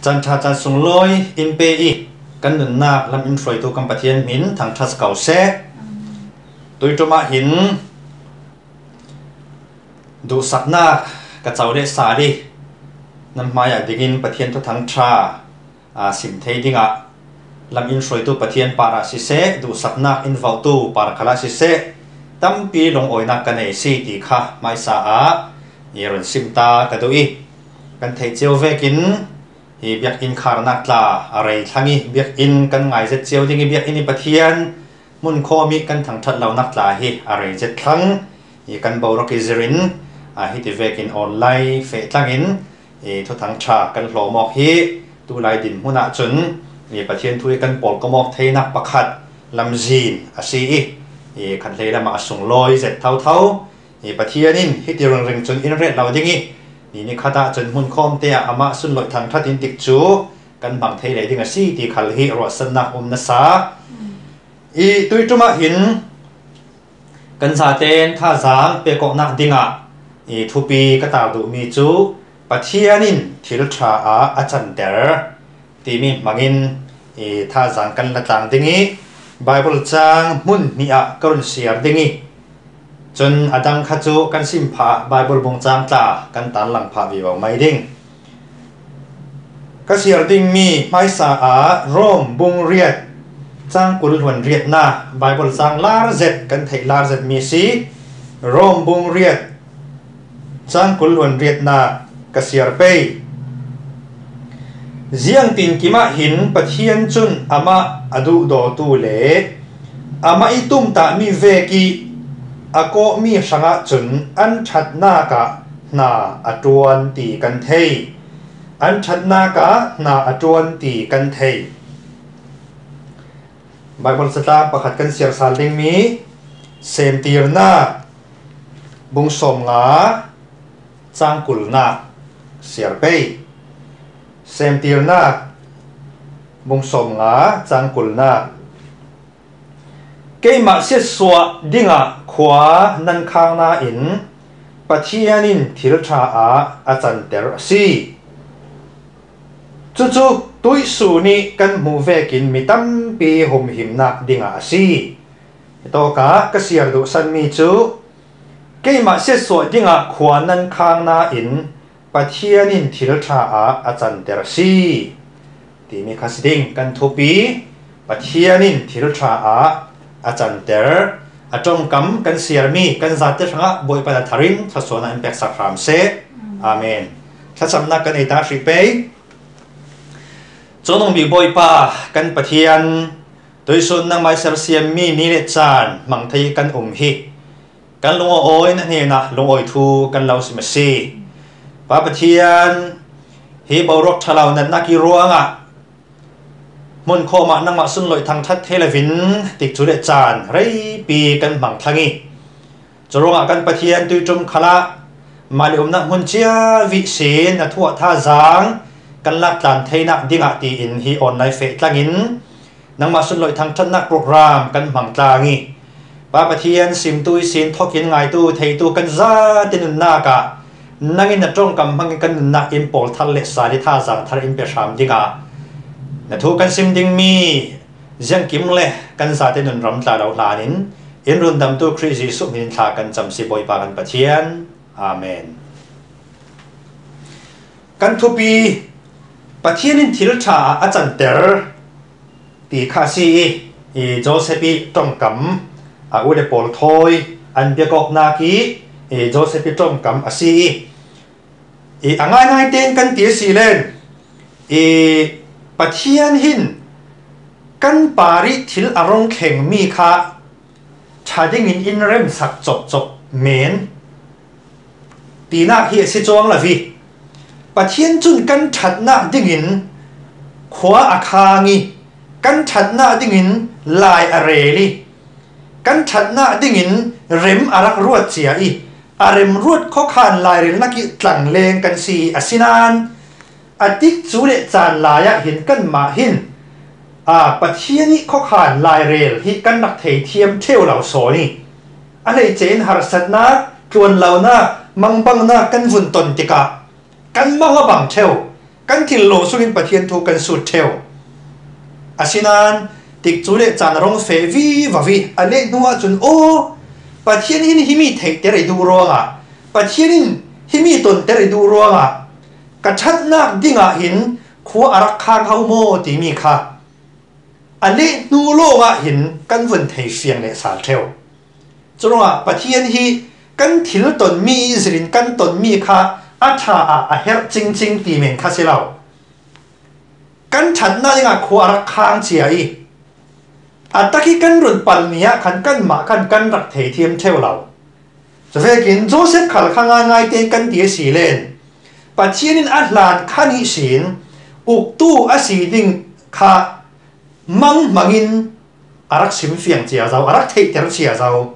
จันทราจันทร์สงลอยอินเปอีกันหนุนนักลำอินฟลอยตัวกัมปะเทียนหินทางทัศเก่าเสตัวตัวมาหินดูสักนักกระเจ้าเดสาดีนำมาอยากดิ้งปะเทียนทุกทางทราสิมเทดิ้งลำอินฟลอยตัวปะเทียนปาราสิเสดูสักนักอินฟาวตัวปาราคลาสิเสตั้มปีลงอ้อยนักกันในสีตีค่ะไม่สะอาดเยรันซิมตากระดูอีกันเทเจียวเวกินฮีเบียกอินคาร์นักลาอะไรทั้งนี้เบียกอินกันไงเจ็ดเจียวดิ้งเบียกอินปะเทียนมุนโคมีกันทั้งทัดเหล่านักลาฮีอะไรเจ็ดครั้งฮีกันบาวรักิจรินฮีที่เวกินออนไลน์เฟตั้งอินทุกทั้งชากันหล่อหมอกฮีดูลายดินหัวหน้าจนฮีปะเทียนทุยกันปอลก็หมอกเทนักประคัดลำจีนอาศีขันเลยละมาส่งลอยเสร็จเท่าปะเทียนินฮิตเริงจนอินเรศเราดิ้งนี่ข้าตาจนหุ่นคอมเตียอามาสุนลอยทางทัดอินติกจูกันบังเทเลยดิ้งสีที่ขันฮิรอสนักนัสาตุยจุมาหินกันซาเตนท่าจางเปกอกนักดิ้งทุปีก็ตาดูมีจูปะเทียนินทิลชาอาจันเดอร์ตีมีมังอินท่าจางกันละจางดิ้งไบเบิลจางมุนนี่กรุณเสียดิ้งจนอดังขจูกันสิมพาไบเบิลบงจางตากันตันหลังพาวิวไม่ดิ้งก็เสียดิ้งมีไม่สะอาดโรมบุงเรียดจางกุลหวนเรียดนาไบเบิลจางลาร์เซตกันเทลาร์เซตมีสีโรมบุงเรียดจางกุลหวนเรียดนาก็เสียไปเจียงตินกิมาหินปะเทียนจุนอามาอดูโดตูเลอามาอิตุมตามีเวกีอโกมีสังะจุนอันชัดนากะนาอจวนตีกันเทอันชัดนากะนาอจวนตีกันเทไบเบิลสตาประคัดกันเสียร์ซาลิงมีเซมตีร์นาบุงสมงาจางกุลนาเสียร์เปเซมตีร์นาบุงสมงาจางกุลนาเกมาเสียสวะดิ้งขวานันข้างนาอินปะเทียนินทิลชาอาจันเตอร์ซีจู่ๆตุยสูนีกันมูเวกินมีตั้มปีหุ่มหิมนักดิ้งซีตัวกากเสียดูสันมีจูเกมาเสียสวะดิ้งขวานันข้างนาอินปะเทียนินทิลชาอาจันเตอร์ซีที่มีคาสดิ้งกันทุปีปะเทียนินทิลชาอาจารย์เตอร์อาจงกำกันเสียมีกันจัดเรื่องบอยปาทารินทัศนาอิมแพคสักครามเซอาเมนถ้าสำนักกันไอตาสิเปย์จงมีบอยปากันปะเทียนโดยส่วนนังไม่เสียมีนี่เลจานมังไทยกันฮีกันลงโอยนั่นเองนะลงโอยทูกันเราสิมาซีปาปะเทียนฮีบอรกทะเลานั้นนักกีรัวมุนโคมานังมาสุนลอยทางทัดเทเลวินติดจุดจานไรปีกันบังทังีจะร้องกันปะเทียนตุยจมขละมาเลอมนักมุนเจียวิเศษนัทวท่าจางกันลักลานเทนักดิ้งตีอินฮีออนไลน์เฟตังินนังมาสุนลอยทางทัดนักโปรแกรมกันบังตางีปาปะเทียนสิมตุยสินทอกินไงตูเทตูกันซาตินุนนากะนังอินนัดจงกำมังกันนักอิมพอลทัลเลสาดิท่าจางทัลอิมเปชามดิ้งนัทุกันซิมดิ้งมียังกิมเล่กันสาธิตนุนรำตาเราลานินอินรุนดำตัวคริสต์สุมินทากันจำสิบอยปากันปะเทียนอาเมนกันทุปีปะเทียนินทิลชาอาจารย์เตอร์ตีคาซีโจเซปีจงกำอุเดปอลทอยอันเบียกอกนาคีโจเซปีจงกำอาซีง่ายเต้นกันตีสีเลนปะเทียนหินกันปาริทิลอารมณ์แข็งมีค่ะชาดิ้งอินเริ่มสักจบเมนตีนักเฮียสิจวงละวีปะเทียนจุนกันชัดหน้าดิ้งอินขวาอาคางีกันชัดหน้าดิ้งอินลายอะไรลีกันชัดหน้าดิ้งอินเร็มอารักรวดเสียอีอาเร็มรวดข้อขานลายเรนนักตลังเลงกันสีอสินานอติกจูเลจานลายหินกันมาหินปะเทียนี่ข้อขานลายเรลที่กันนักเทียมเที่ยวเหล่าโซนี่อะไรเจนหารสัตนาจวนเหล่านามังบังนากันวุ่นตนติกะกันมังบังเที่ยว kan thil lo sungin pathian thu kan su theo asinan tik chule chan rong fe vi wa vi ale nuwa chun o pathian hin himi thei te re du ronga pathian in himi ton te re du ronga ka that nak dinga hin khu arak khang hau mo ti mi kha ale nu lo nga hin kan vun thei fiang le sal theo chunga pathian hi kan thil ton mi zrin kan ton mi kha atha a her ching ching ti men kha silau kan that na dinga khu arak khang chi ai ataki kan run pal nia khan kan ma kan rak thei thiam theo lau cho ve kin Joseph khal khanga ngai te kan ti si len pathian in atlan khani sin uktu asi ding kha mangin arak sim fiang chia zau arak thei ter chia zau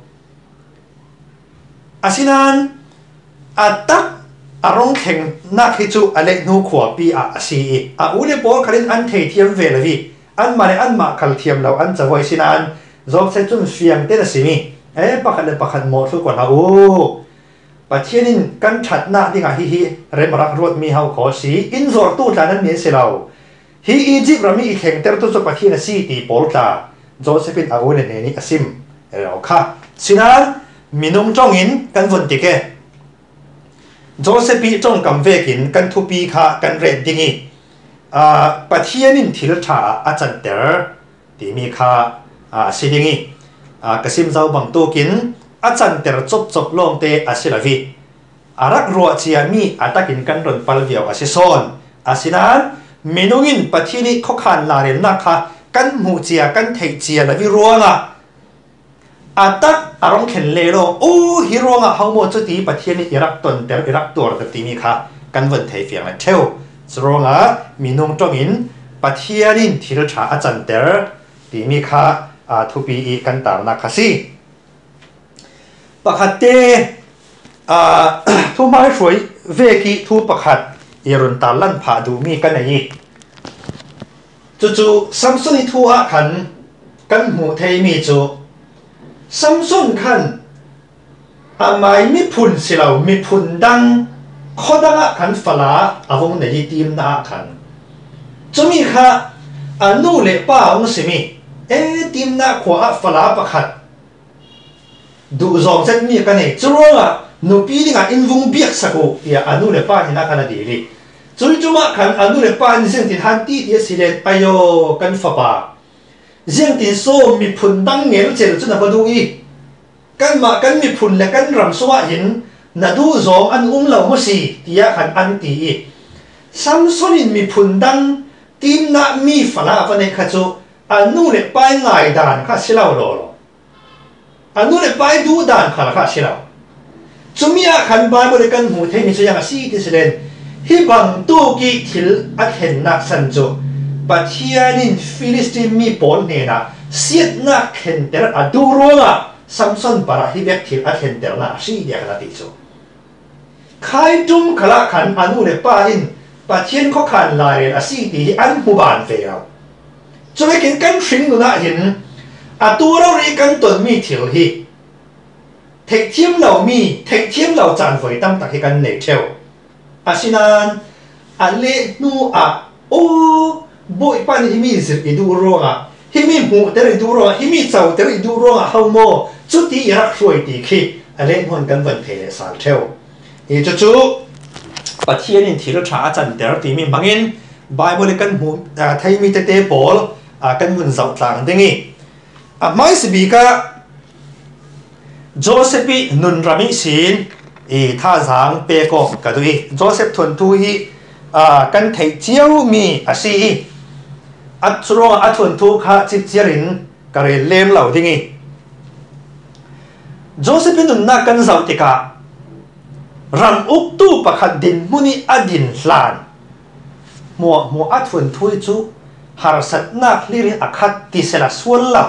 asinan atak arong kheng na khi chu ale nu khwa pi a asi a ule por khalin an thei thiam ve lawi an mare an ma khal thiam lo an chawai sinan zok se chun fiang te simi pakhat mo thu kon ha o pathianin kan that na dinga hi remarak rot mi hau kho si in zor tu tlan an se lo hi Egypt rami kheng ter tu so pathian si ti polta Josephin agone ne ni asim ero kha sinan minung chongin kan von tike Josephi chong kam vekin kan thu pi kha kan red dingi pathianin thil tha a chan ter ti mi kha sidingi kasim zau bang to kin a chan ter chop chop long te asilavi arak ro chia mi atakin kan ron pal viau asison asinan minungin pathini khokhan la ren na kha kan mu chia kan thei chia la vi ruanga atak arong khen le lo o hi ruanga haumo chuti pathini irak ton ter irak tor ta ti mi kha kan von thei fiang la theo chronga minung tongin pathianin thil tha a chan ter ti mi kha thupi I kan tar na khasi pakhate thu mai roi veki thu pakhat irun talan pha du mi kan ai chu Samson I thu a kan mu thei mi chu Samson khan amai mi phun silau mi phun dang khodanga kan fala avong nei tim na khan chumi kha anu le pa ong simi tim na khwa fala pakhat du zong chen mi kan nei churonga nu pi dinga invung biak sako ya anu le pa ni na kana dili chui chuma khan anu le pa ni sen tin han ti ti silen ayo kan fa pa riêng tin so mi phun dang ngel chel chuna badu I kan ma kan mi phun le kan ram suwa hin na du zong an lo mo si tia khan an ti Samson in mi phun dang tim na mi fala fa ne kha chu anu le pai ngai dan kha silau lo anu le pai du dan kha silau chumia khan ba mo le kan mu the mi so yang si ti silen hi bang tu ki thil a hen na san chu pathianin Philistine mi pol ne na siat na khen ter aduronga Samson para hi bek thil a khen ter na si dia kana ti chu khai tum khala khan anu le pa in pathian kho khan la re a si ti an hu ban fe ao chu me kin kan hring nu na hin aturo ri kan ton mi thil hi thek thiam lo mi thek thiam lo chan voi tam tak hi kan nei theo asinan ale nu o boy pan himi zir idu ronga himi mu ter idu ronga himi chau ter idu ronga haumo chuti rak hroi ti khi alen hon kan van the sal theo e chu pathianin thil tha chan ter ti mi mangin bible kan mu thai mi te pol kan mun zau tlang dingi mai sibi ka Josephi nun rami sin tha zang pe ko ka dui Joseph thun tu hi kan thei chiao mi asi atro athun thu kha chip chiarin kare lem lo dingi Josephin nun na kan zau tika ram uk tu pakhat din muni adin hlan mo athun thui chu har sat na lirin akhat ti sela swalla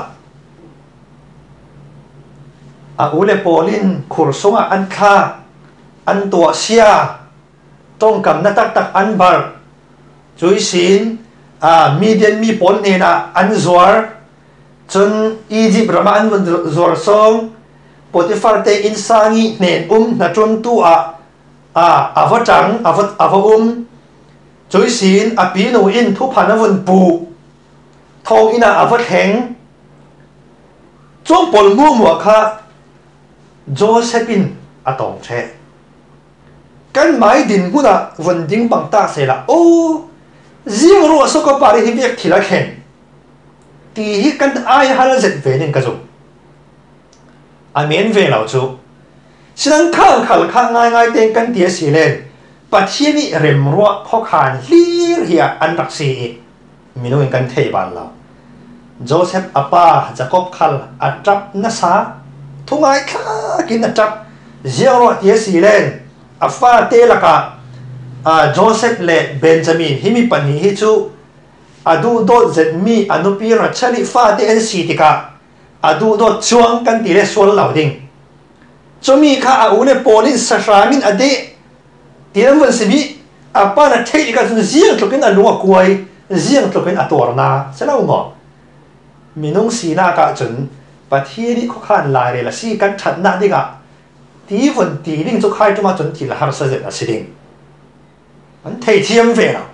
ule polin kursonga an kha an tua sia tong kam na tak an bar chui sin median mi pol ne na an zuar chun Egypt rama an zuar song Potiphar te insangi nen na tron tu avachang ava chui xin a pi no in thu phana vun pu thong ina avat heng chong pol mu kha Josephine atong che kan mai din huna vun ding bang ta se la o riêng ro so ko pari hi bek thila khen ti hi kan ai hala zet ve ning ka zo amen ve lao chu sinang khang khal kha ngai ngai ten kan tia si len pathiani rem ro pho khan hlir hi an rak si minu kan thei ban la Joseph apa Jacob khal atrap na sa thungai kha kin atrap zero tia si len afa te laka Joseph le Benjamin himi pani hi chu adu do zet mi anupi ra chali fa te en si tika adu do chuang kan ti le sol lau ding chumi kha a une polin sa ramin ade tiram wan sibi apa na thei ka zun ziang tlokin alunga kuai ziang tlokin atorna selo ngo minung sina ka chun pathiri kho khan lai re la si kan that na dinga ti vun ti ring chu khai tuma chun ti la har sa zet asiding an thei thiam ve na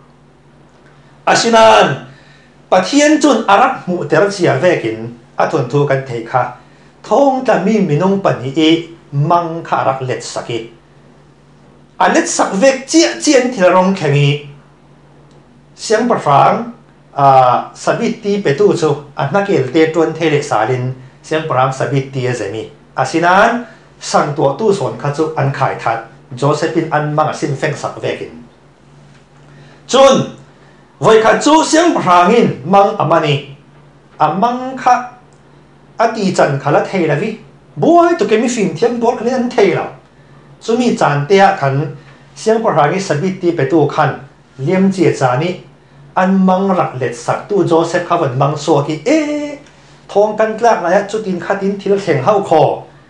asinan pathian chun arak mu ter chia vekin athun thu kan thei kha thong ta mi minung pani e mang kha rak let saki alet sak vek chia chien thil rong khengi siang parang sabiti petu chu anakel te tron thele salin siang parang sabiti azemi asinan sang to tu son kha chu an khai that Josephine an mang sin feng sak vekin chun voi kha chu siang parangin mang amani amang kha ati chan khala thei lawi boy to kemi film thiam bor khale an thei la chumi chan te a khan siang parhangi sabiti petu khan liam che chani an mang rak let sak tu Joseph khawan mang so ki e thong kan tlak la ya chutin khatin thil thleng hau kho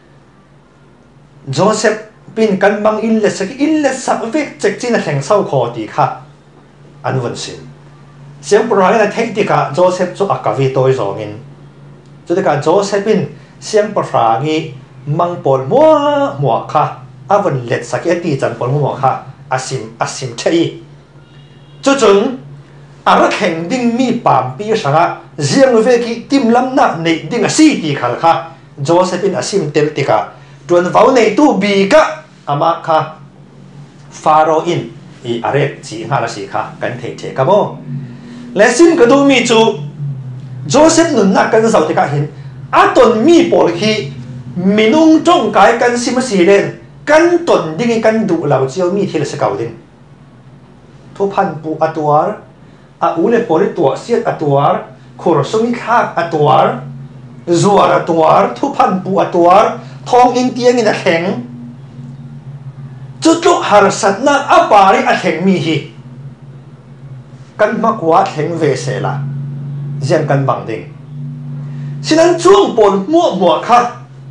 Joseph pin kan mang in let sak vek chek chin a thleng sau kho ti kha an vun sin siang parhangi la thei ti ka Joseph chu akavi toy zongin cho nên cả Josephine siang parhangi mang pol mua kha avon let saketi chan pol mua kha asim thei cho chun ara kheng ding mi pam pi sanga ziang ve ki tim lam na nei ding a si ti khal kha Josephine asim tel tika tuan vau nei tu bi ka ama kha pharaoh in i are chi nga la si kha kan thei the ka bo lesin ka du mi chu Joseph nun na kan sau te ka hin aton mi pol hi minung trong kai kan sim si len kan ton ding kan du lau chiao mi thil se kau ding thu phan pu atuar a ule poli tua siat atuar khur sumi khak atuar zuar atuar thu phan pu atuar thong in tiang in a kheng chutluk har satna apari a kheng mi hi kan makwa kheng ve se la ziang kan bang ding sinan chuang pon mua kha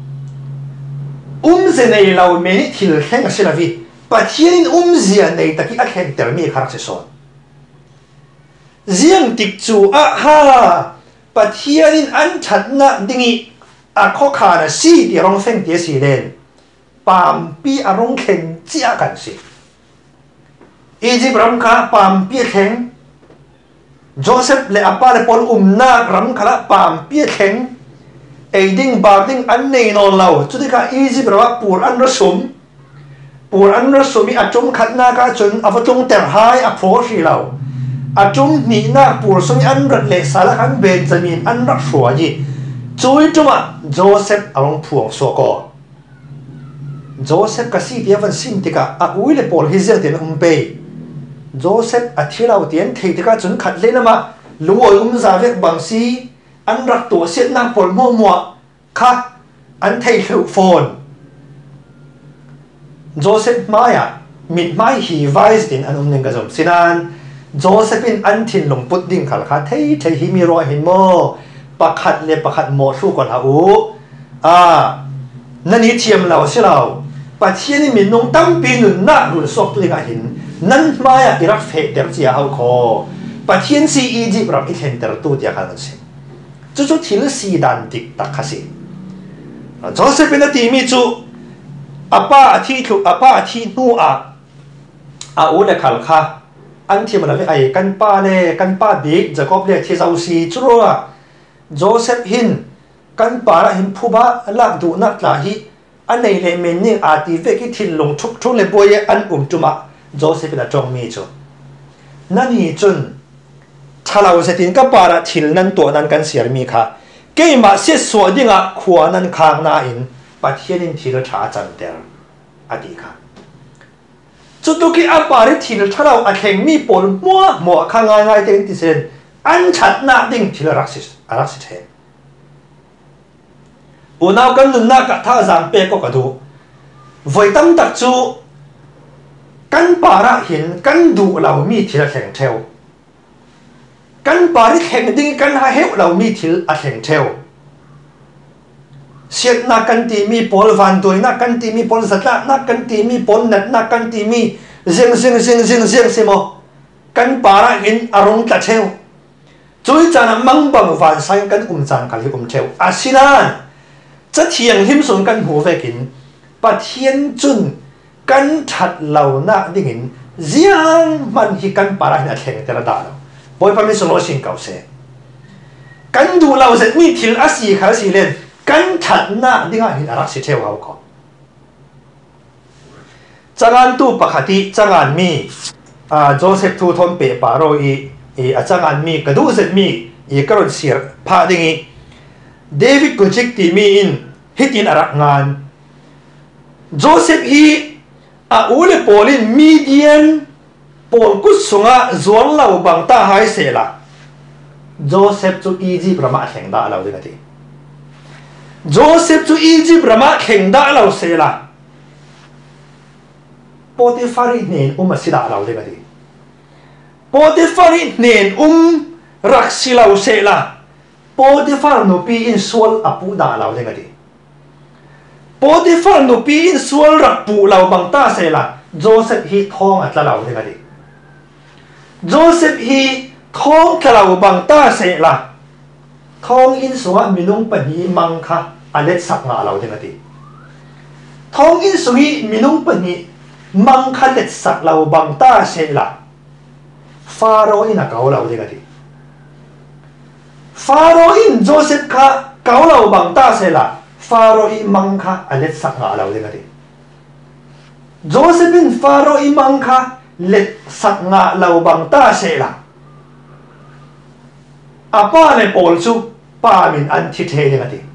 ze nei lau me ni thil kheng a silavi pathianin zia nei taki a kheng ter mi kharak se son ziang tik chu a ha pathianin an thatna dingi a kho khana si ti rong feng ti si len pam pi a rong khen chia kan si Egypt ram kha pam pi kheng Joseph le apa le pol na ram khala pam pi kheng eiding barding an nei non lau chu ka Egypt rawa pur an rasumi atum khatna ka chun avatung ter hai a pho ri lau atum ni na pur sumi an rat le sala kan Benjamin an rak shwa ji chui tuma Joseph along phuang so ko Joseph ka si tiavan sim tika a uile pol hizel ten pe Joseph a thilau tian thei tika chun khat le lama lungoi zavek bangsi an rak to set na pol mo kha an thei hlu phone Joseph maya mit mai hi vice din an ning ka zom sinan Josephine an thin long put ding khal kha thei hi mi ro hin mo pakhat le pakhat mo su kon ha u nani thiam law silaw pathiani min nong tam pi nun na rul sok tu nga hin nan maya irak fe ter chia hau kho pathian si Egypt ram i thlen ter tu tia khan se chu thil si dan tik tak khasi Josephine ti mi chu apa thi nu a u le khal kha anh thì mà là ai căn pa big Jacob le thì giàu si churo Joseph hin căn pa ra hin phuba lak du nak la hi anh này le men ni ati ve ki thil long thuk thuk le boy anh chuma Joseph là trong mi cho nan hi chun thalau se tin ka para thil nan to nan kan siar mi kha ke ma se so dinga khuan nan khang na in pathian in thil tha chan ter ati kha chutuki apari thil thalau a kheng mi pol mo khanga ngai ten ti sen an chat na ding thil raksis the unaw kan nun na ka tha jang pe ko ka du voi tam tak chu kan para hin kan du lau mi thil kheng theu kan pari kheng ding kan ha heu lau mi thil a kheng theu siết na kan ti mi pol van doi na kan ti mi pol zat na kan ti mi pol nat na kan ti mi zeng semo kan para hin arong ta theu chui chana mang bang van sang kan chan kali theu asinan cha thiang him sun kan hu ve kin pathian chun kan that lau na dingin ziang man hi kan para hin a theng tera da boy pa mi solo sing kau se kan du lau zet mi thil asi khar si len kan that na dinga hin arak si theu hau ko changan tu pakhati changan mi Joseph thu thom pe paro i changan mi kadu zet mi i karon sir pha dingi David Kuchik ti mi in hitin arak ngan Joseph hi ule polin median pol kut sunga zuang lau bang ta hai se la Joseph chu Egypt rama kheng da lau dinga ti Joseph chu Egypt rama kheng da lau se la Potiphar nen sida lau dinga ti Potiphar nen rak si lau se la Potiphar no pi in sual apu da lau dinga ti Potiphar no pi in sual rak pu lau bang ta se la Joseph hi thong at la lau dinga ti Joseph hi thong kalau bang ta se la thong in sunga minung pani mang kha alet sak nga lau dinga ti thong in sungi minung pani mang kha let sak lau bang ta se la Pharaoh in a kau lau dinga ti Pharaoh in Joseph kha kau lau bang ta se la Pharaoh i mang kha alet sak nga lau dinga ti Joseph in Pharaoh i mang kha let sak nga lau bang ta se la apa le pol chu pa min an thi the dinga ti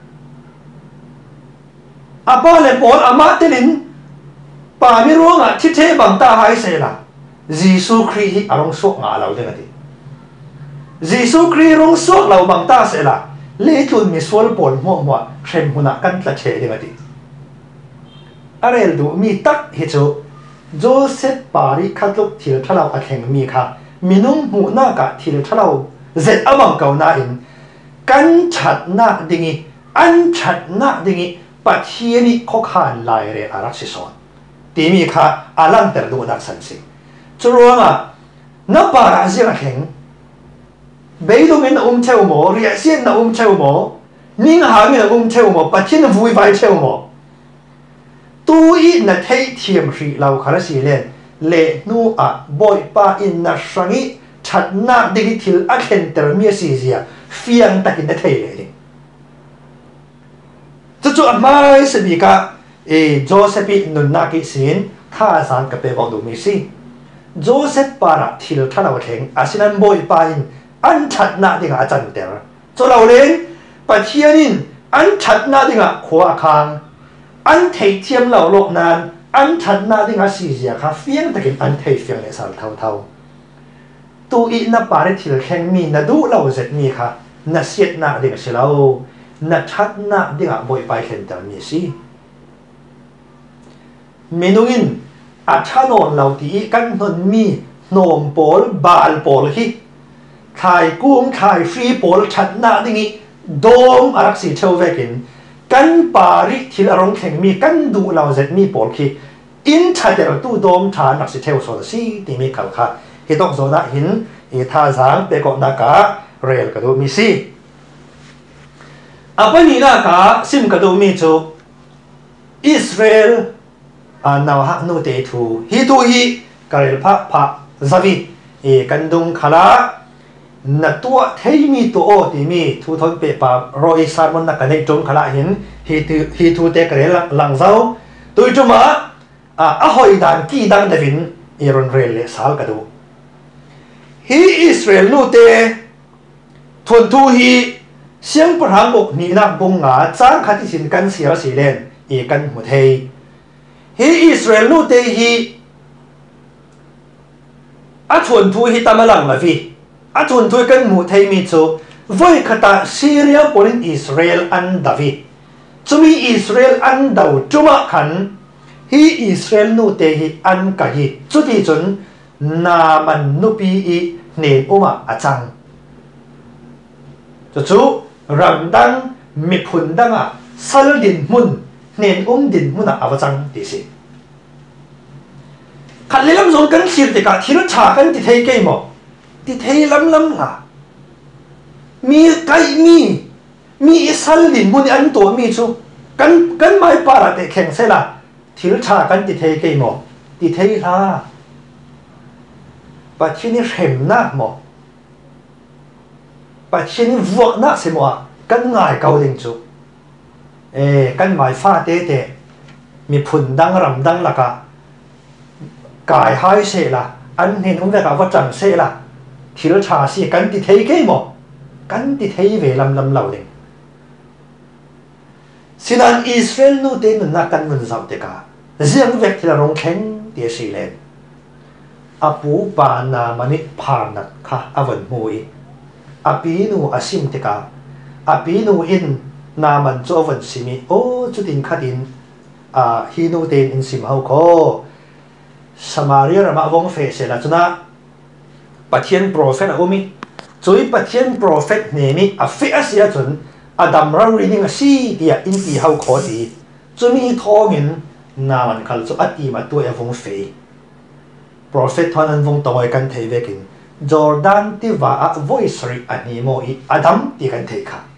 apa le pol ama telin pa mi ro nga thi the bang ta hai se la Jisu Christ hi arong sok nga lau dinga ti Jisu Christ rong sok lau bang ta se la le tun mi sol pol mo threm huna kan tla the dinga ti arel du mi tak hi chu Joseph pari khatluk thil thalau a kheng mi kha minung mu na ka thil thalau zet amang kau na in kan chat na dingi an chat na dingi pathiani khokhan lai re arak si son ti mi kha alang ter du nak san si churonga na para zira kheng beidong in cheu mo ria sien na cheu mo ning ha mi na cheu mo pathian vui vai cheu mo tu i na thei thiam ri lau khara si len le nu a boy pa in na sangi chat na digi thil a khen ter mi si zia fiang takin na thei le chu mai se bi ka Joseph nun na ki sin tha san ka pe bong du mi si Joseph para thil thalaw theng asinan boy pa in an chat na dinga chan ter chu lo len pathianin an chat na dinga khwa khang an thei thiam lo lok nan an chat na dinga si zia kha fiang takin an thei fiang le sal thau tu i na pare thil kheng mi na du lo zet mi kha na siet na dinga silo na chat na dinga boy pai khen tar mi si menungin a chanon lo ti kan non mi nom pol bal pol hi khai kung khai free pol chat na dingi dom arak si theu vekin kan pari thil arong kheng mi kan du lo zet mi pol khi in chater tu dom tha nak si theu so si ti mi khal kha hi dok zo na hin e tha zang pe ko na ka rel ka do mi si apani na ka sim ka do mi chu Israel naw ha no te thu hi tu hi karel pha zavi e kan dung khala na tua thei mi to o ti mi thu thon pe pa roi sarmon na kanei tom khala hin hi thu te kare lang zau tui chuma a hoi dan ki dang davin iron rel le sal ka du hi Israel nu te thon thu hi siang parhang ok ni nak bung nga chang khati sin kan sia si len e kan mu thei hi Israel nu te hi a thon thu hi tamalang la vi a thon thu kan mu thei mi chu voi khata Syria polin Israel an davi chumi Israel an dau chuma khan hi Israel nu te hi an ka hi chuti chun na man nu pi i nen uma achang chu ramdang mi phundanga sal din mun nen din muna awachang ti si khalilam zon kan sir te ka thil tha kan ti thei ke mo ti thei lam la mi kai mi sal din mun an to mi chu kan mai para te kheng se la thil tha kan ti thei ke mo ti thei la pa chini rem na mo bà xin vuộc nát xem mà căn ngài cầu đình chú căn mai pha tế tế mi phun đăng rầm đăng là cả cài hai xe là anh nên ông về cả vật chẳng xe là thiếu trà xì căn thì thấy cái mỏ căn thì thấy về làm lầu đình xin anh Israel nu tên là căn mình giàu tế cả riêng việc thì là rong khen địa sĩ lên apu bà na mani phà nát khá avon mui apinu asim teka apinu in naman cho van simi o chutin khatin hinu ten in sim hau ko Samaria rama vong fe se la chuna pathian prophet omi choi pathian prophet nemi a fe asia chun adam ra reading a si dia in ti hau kho ti chumi thongin naman khal chu ati ma tu e vong fe prophet thon an vong toy kan thei vekin Jordan ti va voice ri ani mo i Adam ti kan thei kha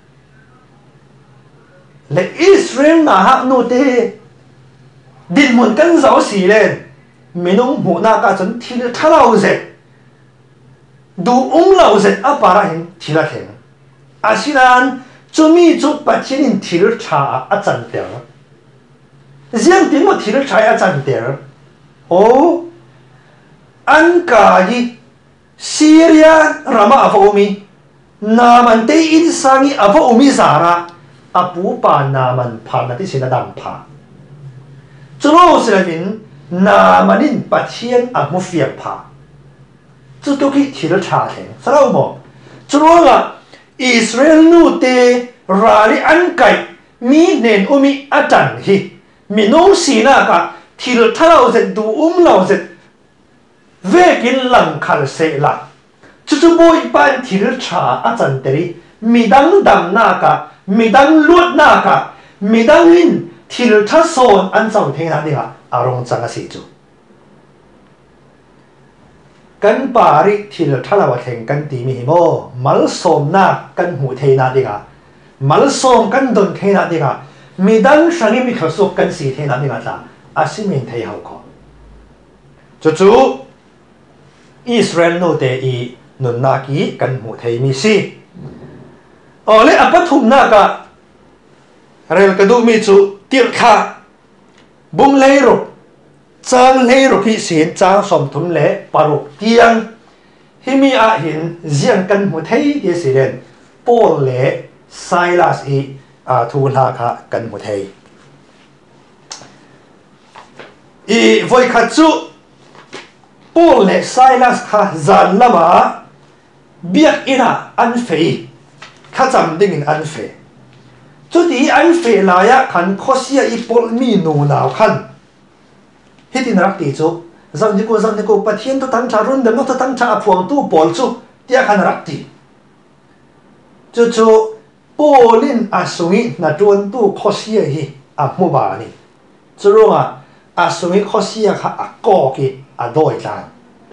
le Israel na ha no te din mun kan zau si len minung mu na ka chun thil thalau ze du lau ze apara hin thila khen asinan chumi chu pachin thil tha a chan ter ziang ti mo thil tha a chan ter o an ka hi Syria rama avomi naman te insangi avomi zara apu pa naman pa nati sinadam pa chulo silavin namanin pathian amufiam pa chutuki thil tha theng sarau mo chulo la Israel nu te rali an kai mi nen umi atan hi minong sina ka thil thalau zet du lau zet về cái lăng khăn sẽ là chú bôi ban thil trà à chân teri mi đăng đam na cả mi đăng luốt na cả mi đăng in thil trà son ăn trong thế nào đi à rong chẳng là gì chú căn bari thil trà là vật hình căn tì mi mo mal som na căn hủ thế nào đi à mal som căn don thế nào đi à mi đăng sang mi khẩu số căn gì thế nào đi à ta à xin mình thấy hậu khó chú Israel no te i nun na ki kan mu thei mi si ole apathum na ka rel ka du mi chu tir kha bung lei ro chang lei ro ki sin chang som thum le paruk tiang himi a hin ziang kan mu thei ti si len Paul le Silas i thu na kha kan mu thei i voi kha chu Paul le Silas kha zan lama biak ina an fei kha cham ding in an fe chu ti an fe la ya khan khosia i Paul mi nu naw khan hitin rak ti chu zam ni ko pathian to tang tha run dam no to tang tha phuang tu Paul chu tia khan rak ti chu Paulin asungi na tuan tu khosia hi a mu ba ni chu ronga asungi khosia kha a ko ki a doi tlan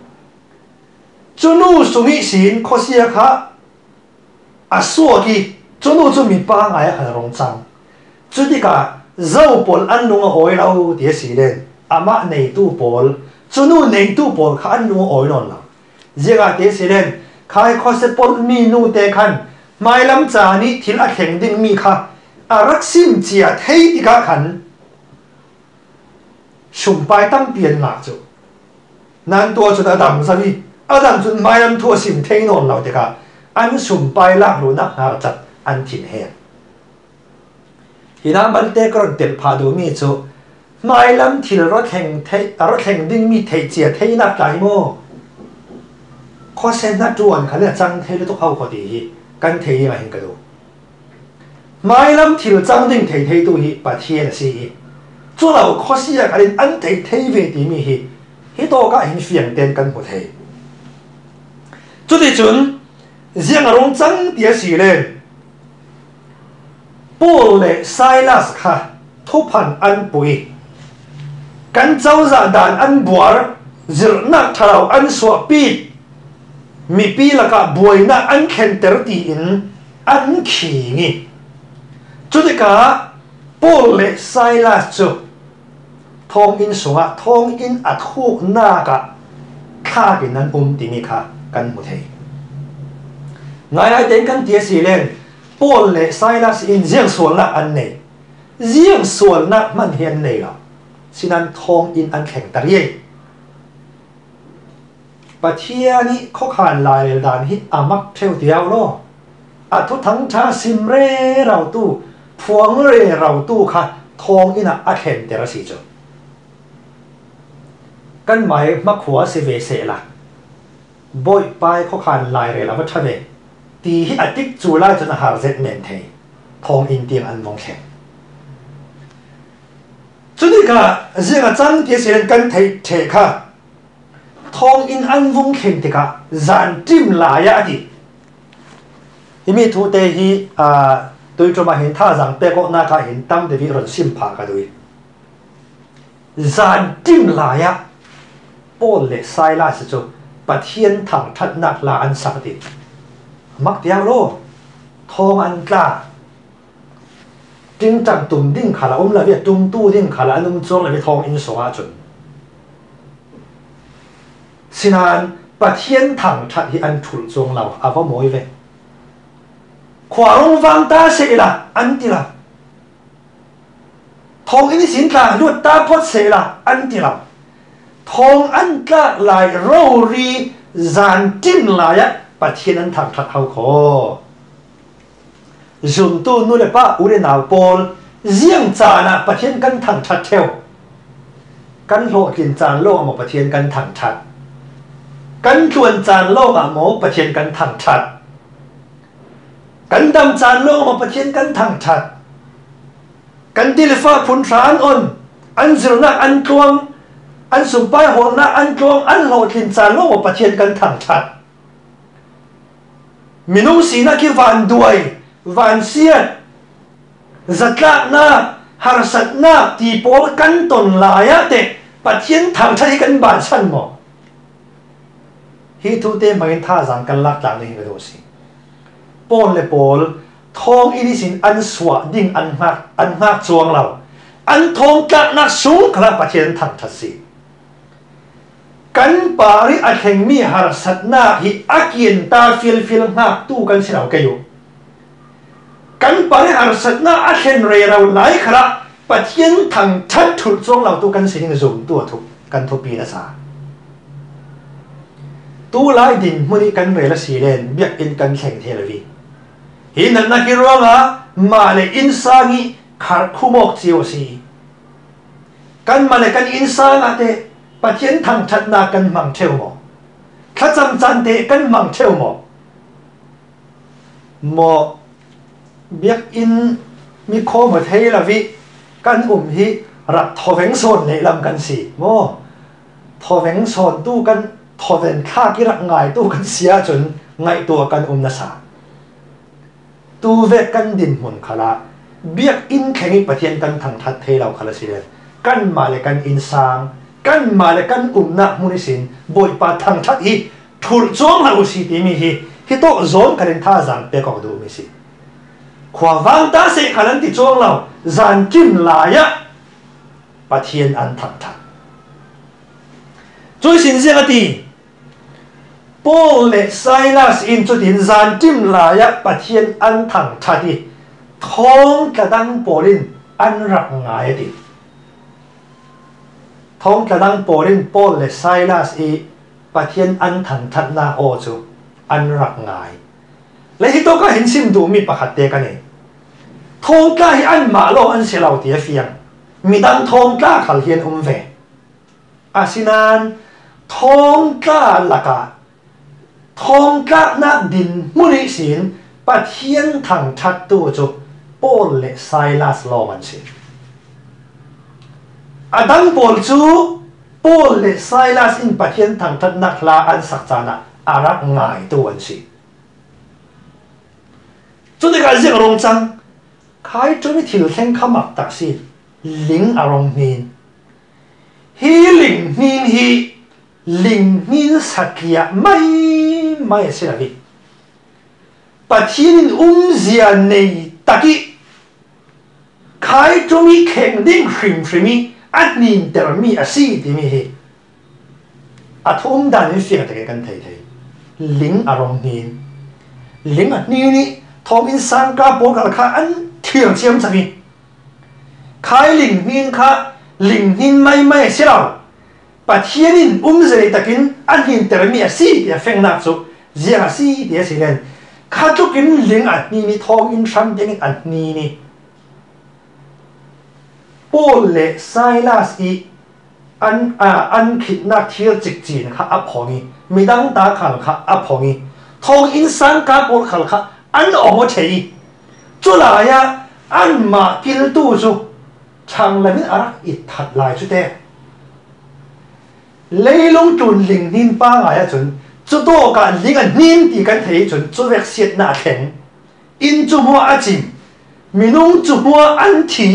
chunu sungi sin khosia kha a suwa ki chunu chu mi pa ngai kha rong chang chu di ka zau pol an lunga hoi lau dia si len ama nei tu pol chu nu nei tu por kha an nu oi non la zenga te silen khai kho se por mi nu te khan mai lam cha ni thil a thleng ding mi kha arak sim chia thei ti ka khan sum pai tam pian la chu nan to chu da dam sa ni adam chun mai lam thua sim thei non lo te ka an sum pai lak lu nak ha chat an thin he hina ban te kron tel pha du mi chu mai lam thil ro thleng thei ro thleng ding mi thei chia thei nak tai mo kho sen na tuan kha le chang thei lu to khau kho ti hi kan thei ma hin ka do mai lam thil chang ding thei thei tu hi pathian si hi chu lo kho sia ka len an thei thei ve ti mi hi hi to ka hin fiang ten kan mu thei chu ti chun riêng ở trong trắng địa sĩ lên Paul lệ Silas kha thu pan ăn bùi cắn cháu giả đàn ăn bùa dịu nạc thảo ăn xóa pi mi pi là cả bùi nạc ăn khen tер tiền ăn khỉ nghi cho nên cả Paul lệ Silas chú thông in xuống á thông in ắt khu na cả kha cái nan tì mi kha căn một thầy ngài ai đến căn tia xì lên Paul lệ Silas in riêng xuân là ăn này riêng xuân là man hiền này là xin ăn thong in ăn khen tari bà thia ni khó khăn lại đàn hít mắc theo tiêu lo thu thắng cha sim re rau tu phuang re rau tu kha thong in khen tera xì cho căn máy mắc khóa sẽ về sẽ là bội bài khó khăn lại re là mất thay về thì hít tích chủ lại cho nó hạt rất mềm thế thong in tiếng ăn vong khen cho nên cả riêng ở trong địa sĩ căn thấy thể cả thong in ăn vong khen thì cả dàn tim lại á thì mi thu tê hi tôi cho mà hiện tha rằng bé có na cả hiện tâm để vì rồi sim phá cả đôi dàn tim lại á Paul lệ sai la sẽ cho bà thiên thẳng thật nặng là ăn sắc thì mắc tiêu lô thong ăn cả chính chẳng tùng đinh khả là là việc tung tu đinh khả là anh trong là việc thong in số a chuẩn xin anh bà thiên thẳng thật thì anh thủ trong lầu có mối về khỏa rong vang ta sẽ là anh thì là thong in xin ta luật ta pot sẽ là anh thì là thong ăn cả lại râu ri dàn tin lại á bà thiên anh thẳng thật hậu khó dùng tu nuôi ba uri nào Paul riêng trả na bà thiên căn thẳng thật theo căn lộ tiền tràn lô mà bà thiên căn thẳng thật căn chuồn tràn lô mà mố bà thiên căn thẳng thật căn đâm tràn lô mà bà thiên căn thẳng thật căn đi pha phun sáng ôn ăn rượu na ăn chuông ăn sùng bay hồn na ăn chuông ăn lộ tiền tràn lô mà bà thiên căn thẳng thật mình nung xí na kia vạn đuổi vạn xiên giật lạc na har sat na thì bố căn tồn lại á để bà thiên thẳng thật căn bản thân mà hi thu tê mà tha rằng căn lạc lạc này cái đồ gì Paul lệ Paul thong ini xin ăn xóa đinh ăn ngạc chuông lâu ăn thong các nát xuống cả bà thiên thẳng thật gì căn bà ri hành mi har sat na hi akian ta fil ngạc tu căn xin nào kayo căn bà ri har sat na akhen re rau lại khara bà thiên thẳng thật thủ chuông lâu tu căn xin dùng tu thu căn thu pi na sa tu lại din muni căn re la si len biak in căn khen the la vi hi nan na ki ronga ma le insani khar khumok chiu si căn mà le căn insan ate bà thiên thẳng thật na căn mang theo mo khá chăm chan te căn mang theo mo biak in mi kho mà thấy là vì căn hi rap thọ veng son le lam căn si mo thọ veng son tu căn thọ veng kha ki rak ngai tu căn sia chun ngai tu căn na sa tu ve căn din mun khala biak in khengi pathian kan thang that the lau khala silen kan ma le kan in sang kan ma le kan na munisin boi pa thang that hi thur chong ha usi ti mi hi to zon kalen tha jang pe ko du mi si khwa wang ta se khalan ti chong lau zan kim la ya pathian an thang that 最新鲜的Paulและ Silas อินจุดอินซานจิมลายะประเทียนอันถังทัดีท้องกระดังปอลินอันรักง่ายดีท้องกระดังปอลิน Paul และ Silas อีประเทียนอันถังทัดนาโอจูอันรักง่ายและที่ตัวก็เห็นซิมดูมีประคัดเตกันเองท้องกล้าอันมาโลอันเสียเหล่าเตียเฟียงมีดังท้องกล้าขัลเฮียนเวอาสินานท้องกล้าละกาท้องกล้านักดินมุนิสินประเทียนถังทัดตัวจูโปลและไซลัสโลมันสิอดังโปลจูโปลและไซลัสอินประเทียนถังทัดนักลาอันสักจานะอารักง่ายตัวมันสิจุดที่การเรียกรงจังใครจะไม่ถิ่นเส้นขมักตักสิลิงอารมณ์นินฮีลิงนินฮีลิงนินสักยะไม่เสียวิปัจจุบันเสียในตะกี้ใครจะมีแข่งดิ้งฟิมีอันนินแต่มีอาศัยที่มีฮีอัฐมดันนี่เสียงตะกี้กันไทยลิงอารมณ์นินลิงอันนี้ทอมอินสังกาโปกับข้าอันเที่ยงเชื่อมสักทีใครลิงนินข้าลิงนินไม่เสียเราปัจจุบันเสียในตะกี้อันนินแต่มีอาศัยที่เฟงนักสุเสียอาศัยที่เสียเลยข้าจุกินลิงอันนี้ทอมอินสังเดงอันนี้โปลเลไซลัสอีอันคิดนักเที่ยวจิกจีนข้าอับพองี้ไม่ดังตาข้าข้าอับพองี้ทอมอินสังกาโปข้าอันออกมาเฉยจุลายะอันมากิลตูจูช่างเลยไม่อารักอิดถัดลายชุดเต้เลยลงจุนลิงนินป้าไงจนจุดโตกันลิงอันนินตีกันเทจนจุดเวกเสียดหน้าแข็งอินจุมัวอาจิมมีนุ่งจุมัวอันที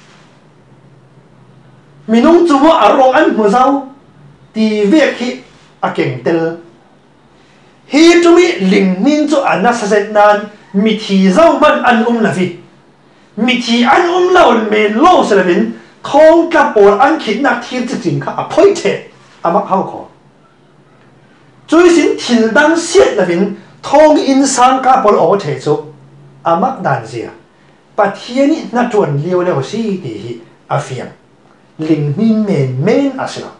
มีนุ่งจุมัวอารมณ์อันมัวเจ้าตีเวกฮิอาเก่งเตลฮีจุมีลิงนินจุอันน่าเสียดนานมีทีเจ้ามันอันละฟิมีทีอันเราเมนโลเสลวินท้องกระโปรงอันคิดนักที่จริงข้าพ่อยเทอามักเข้าขอจุยสินถิ่นดังเสียดละวินท้องอินสังกระโปรงโอเทจุอามักดันเสียปัจเจียนี้นัดจวนเลี้ยวเลี้ยวสีดีฮีอาฟิยังลิงนินเมนอาศิลา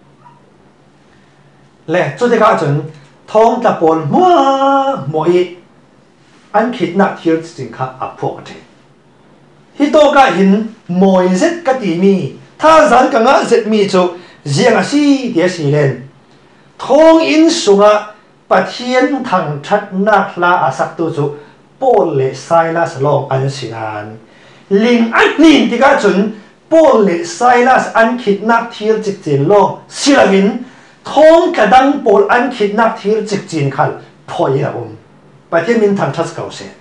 และจุดที่ข้าจนท้องกระโปรงมัวอันคิดนักที่จริงข้าอับพวกเทฮิโตกะหินมวยเซตกะตีมีถ้าสันกังะเซตมีจูเจียงอาศีเดียสีเลนทองอินสุงะปัจเจียนทางชัดนักลาอาศักตุจูโปลเลไซลัสลองอันสินานลิงอันนินที่กะจุนโปลเลไซลัสอันคิดนักที่จิกจินลองสิลาวินทองกระดังโปลอันคิดนักที่จิกจินขันพอยละปัจเจียนมินทางชัดเก่าเสีย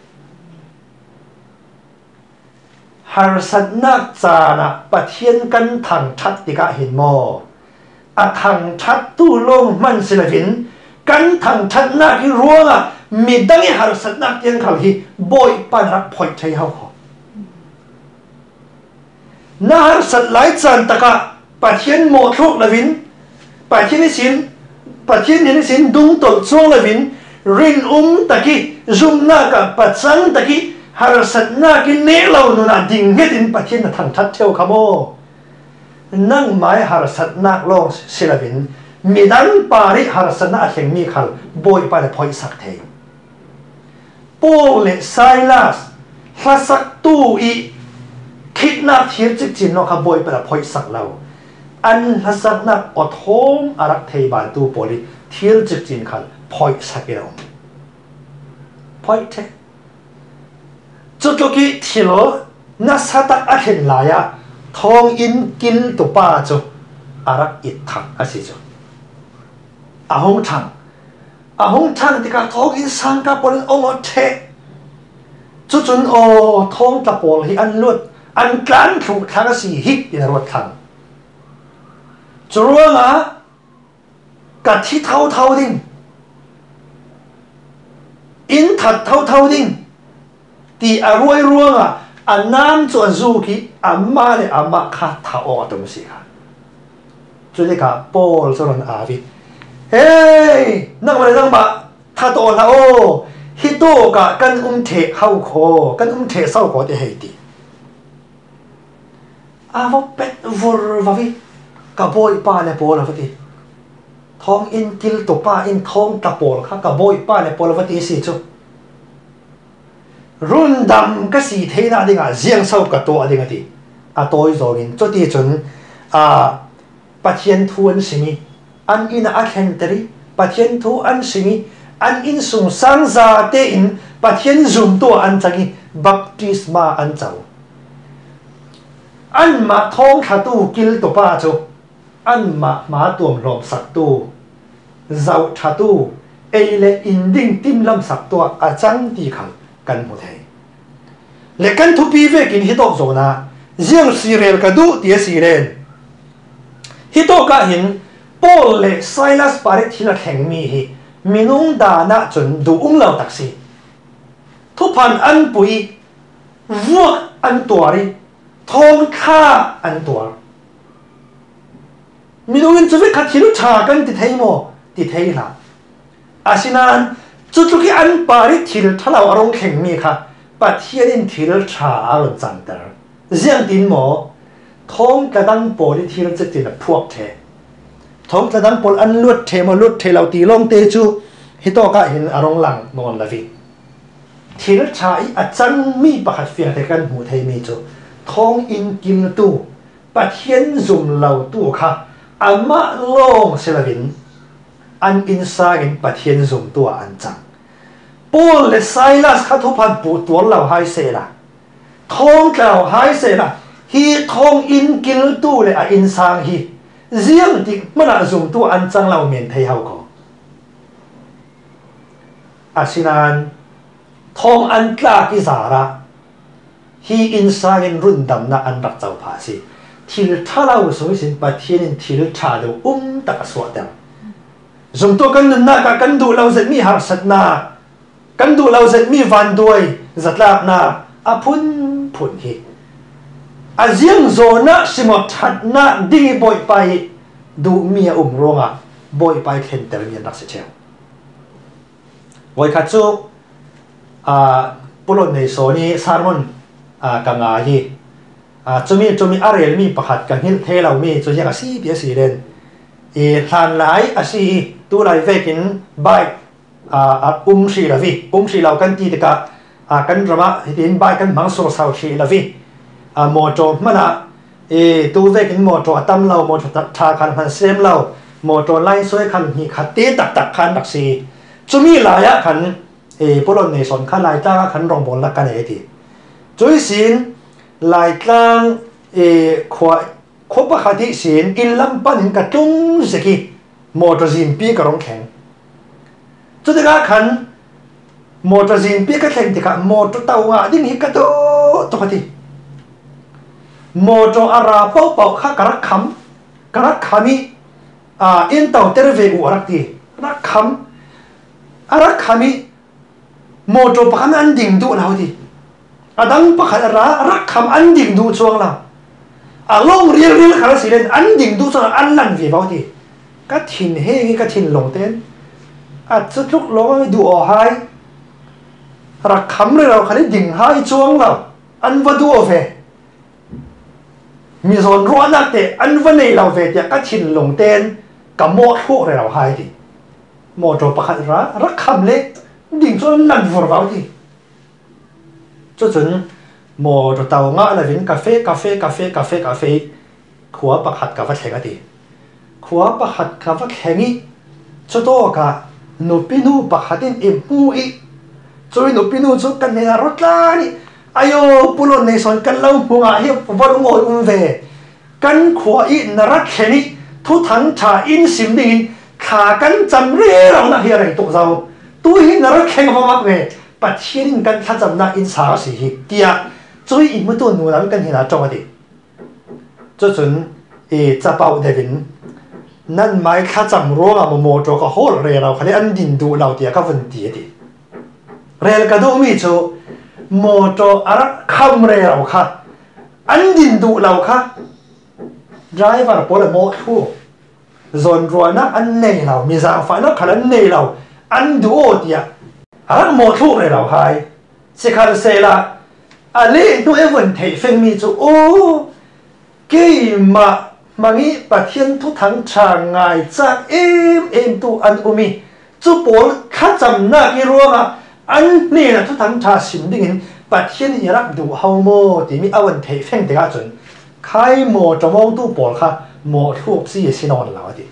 ฮาร์สันนักจานะปะเทียนกันทางชัดติกะเห็นมออะทางชัดตู้ลงมันสิลวินกันทางชัดนักที่รัวอ่ะมีดังฮาร์สันนักยังเขาที่บ่อยปานรักพอยใจเขาขอนาฮาร์สันหลายจานตะกะปะเทียนโมทุกลวินปะเทียนนิสินปะเทียนนิสินดุงตดช่วงลวินรินตะกี้จุงนักปะจังตะกี้ฮาร์สันนักเนลาวนุนาดิ่งเฮ็ดอินปะเทียนทางทัดเที่ยวขโมนั่งไม้ฮาร์สันนักลงศิลปินมีดันปาริฮาร์สันนักแห่งมีขัลบอยไปพอยสักเทโปเลไซลัสฮัสักตูอีคิดนักเทียจิจินนกขบอยไปพอยสักเราอันฮัสักนักอดโฮมอารักเทบานตูโปลิเทียจิจินขัลพอยสักเราพอยเทจุดกี้ที่โลนัสตักอาเห็นลายะทองอินกินตุป้าจูอารักอิดทังอาศิจูอาหงทังที่กาทองอินสังกาปนองอเทจุดโอทองตะปอลที่อันลุดอันกลั้นถูกทางสีฮิกอินรถทังจรัวนะกัดที่เท่าดิ้งอินถัดเท่าดิ้งตีอารวยรัวอ่ะอันน้ำจวนซูกิอามาเลยอามาคาท้าออกตรงสิค่ะ cho nên cả Paul cho nó à vì hey nang mà nang mà thà tổ là ô hít tổ cả căn thể hậu khổ căn thể sau khổ thì hay đi à vô pet vô vào vì cả bôi pa này Paul là vậy thong in kil to pa in thong ta Paul khác cả bôi pa này Paul là vậy gì chứ run đam cái gì thế nào đi ngà riêng sau cả tổ đi ngà đi à tôi rồi in cho đi chuẩn à bắt hiện thu anh sinh anh in à khen teri bắt hiện thu anh sinh anh in sung sang ra te in bắt hiện zoom to anh changi baptisma anh cháu anh mà thong khát tu kil to pa cho anh mà tuồng lom sắc tu giàu khát tu ấy là in đinh tim lâm sắc tu à chẳng đi khang căn một thế lệ căn thu pi về kinh hít rồi na riêng Syria cả đủ địa Syria hít cả hin Paul lệ Silas paret thì là khen mi hi minung đa na chuẩn đủ lâu taxi thu pan ăn bụi vuốt ăn tuổi đi thong kha ăn tuổi minung in chuve khát hilu cha kan ti thei mo ti thei la asinan chút cái ăn paret thì thalau arong khen mi kha bắt hiện thil cha alon chantar riêng tin mo thong ka dang pol thil che tin phuak the thong ka dang pol an lut the ma lut the lau ti long te chu hi to ka hin arong lang non la vi thil cha I a chang mi pakhat fiang the kan mu thei mi chu thong in kim tu bắt hiện zum lau tu kha ama long selavin an in sa in bắt hiện zum tu an chang Paul le Silas khát thu pan bù tuôn lâu hai xe là thong lâu hai xe là hi thong in kil tu le a in sang hi riêng thì mà là dùng tu ăn chăng lâu miền tây hậu có asinan thong ăn tla ki zara hi in sang in run dam na an rak chau pha si thil thalau so sin pa thiên thil tha do tak so dam dùng tu kan na ka kan du lâu zet mi har sat na căn đủ lâu dệt mi van đuôi giật lạc na à phun hi à riêng rồi na xí một thật na đi bội bay đủ mi rong à bội bay khen tờ miền đặc sẽ treo vậy khát chú à bồn này số ní sarmon à càng ngà hi à chú mi ariel mi bạc càng hin thế lâu mi chú giang xí bia xí lên than lái xí tu lại về kín bay si la vi si lau kan ti ka kan drama hitin bai kan mang so sau si la vi mo to mana tu ve kin mo to tam lau mo to tha khan han sem lau mo to lai soi khan hi khate tak khan dak si chumi la ya khan polon ne son khan lai ta khan rong bon la kan e ti choi sin lai tlang khwa pa khati sin in lam pan ka tung zeki mo to zin pi ka rong khen cho nên các khán một trò gì biết các thành thì cả một trò tàu ngã đi nghỉ cả đó tôi phải một trò ara bao bao khác cả rắc khami in tàu tê về u rắc đi rắc khami một trò bạc ăn đỉnh đủ nào đi đang bạc rắc kham ăn đỉnh đủ chuông nào long riêng khá là xí lên ăn đỉnh đủ cho ăn lăn về bao đi các thìn hay các thìn lồng tên chút lúc lo đùa hai ra khăm rồi đâu khai đỉnh hai chuông đâu ăn vào đùa về mi rồi rót nát để ăn vào này đâu về thì các chín lồng tên cả mỏ thuốc rồi đâu hai thì mỏ cho bạc ra khăm lấy đỉnh cho năn vừa vào thì cho chuẩn mỏ cho tàu ngã là viên cà phê khóa bạc hạt cà phê khéng thì khóa bạc hạt cà phê khéng cho to cả nụ pinu bạc hạt in mui rồi nụ pinu cho căn này rót la đi ayo pulon này son căn lâu bunga hiệp vào ngồi về căn khóa in nát khéng thu thắng trà in sim đi khá căn chấm rê lòng na hiệp này tụ giàu tôi hin nát khéng vào mặt về bắt thiên căn khá chấm na in sao xí hi tia rồi in một tuần nụ làm căn hiện là trong cái cho chuẩn cha bảo đại vinhนั่นหมายข้าจำรู้ว่าโมโจก็โหดเรียเราคันนี้อันดินดูเราเดียก็วันเดียดิเรียก็ดูมีโจโมโจอะไรคำเรียเราค่ะอันดินดูเราค่ะ driver พอเลยโมทู zon ruana an nei lau mi zang fa na khalan nei lau an du o tia an mo thu nei lau hai se khal se la ale nu even thei feng mi chu o ke ma mangi pathian thu thang cha ngai cha em tu an umi chu pol kha cham na ki ruanga an ni na thu thang cha sim ding in pathian irak du hau mo ti mi awan thei feng te ga chun khai mo chomong tu pol kha mo thup si sinon law ti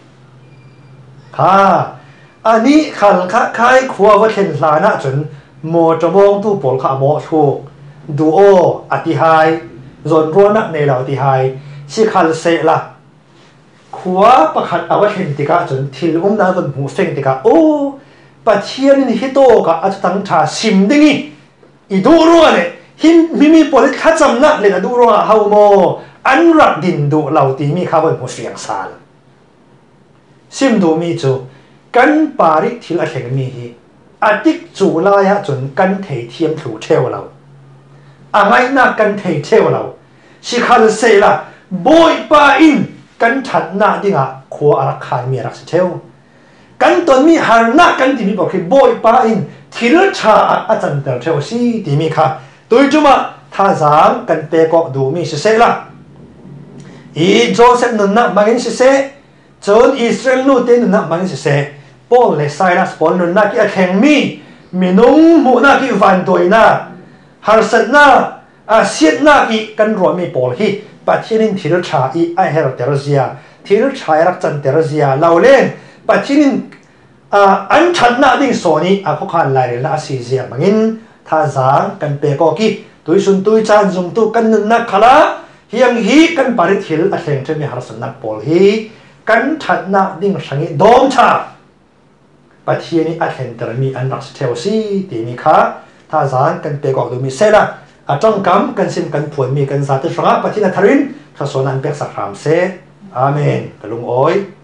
kha ani khal kha khai khuwa wa thlen hla na chun mo chomong tu pol kha mo thu du o ati hai zon ruana nei law ti hai si khal se la khuwa pakhat awa thlen ti ka chun thil na van mu feng ti ka o pathian ni hi to ka atang tha sim dingi i du ro le him mi pol kha cham na le du ro hau mo an rak din du lau ti mi kha van mu fiang sal sim du mi chu kan pari thil a thleng mi hi atik chu la ya chun kan thei thiam thu theu lau angai na kan thei theu lau si khal se la boy pa in kan that na dinga kho ara khan mi rak se theu kan ton mi har na kan ti mi bo khi boy pa in thil cha a chan tel theu si ti mi kha tui chuma tha zang kan pe ko du mi se la i Joseph nun na mangin se chon Israel nu te nun na mangin se Paul le Silas Paul nun na ki a theng mi minung mu na ki van doi na har sat na a siat na ki kan ro mi Paul hi pathianin thil tha i a her terzia thil tha rak chan terzia laulen pathianin an that na ding soni a kho khan lai na si zia mangin tha zang kan pe ko ki tui sun tui chan zum tu kan nun na khala hiang hi kan parit thil a thleng themi har san nak Paul hi kan that na ding sangi dom tha pathiani a thlen ter mi an rak theu si ti mi kha tha zang kan pe ko du mi sela a tong kam kan sim kan phuan mi kan za te sanga pathina tharin tha sonan pek sak ram se amen kalung oi